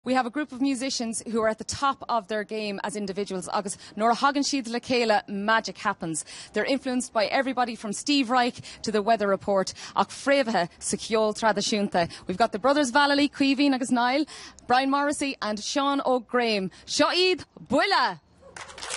We have a group of musicians who are at the top of their game as individuals. Agus nor hagan siad le céile, magic happens. They're influenced by everybody from Steve Reich to the Weather Report. Ach fréimhe sa ceol tradiisiúnta. We've got the brothers Vallely, Caoimhín agus Niall, Brian Morrissey and Sean O'Graham. Seo iad, buile!